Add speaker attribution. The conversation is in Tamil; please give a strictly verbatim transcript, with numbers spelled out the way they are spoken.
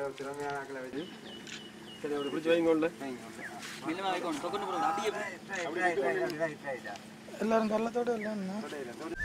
Speaker 1: திறமையான ஆக்களை வச்சு சரி அப்படி பிடிச்சி வைங்கோல்ல
Speaker 2: எல்லாரும் கள்ளத்தோட எல்லாம்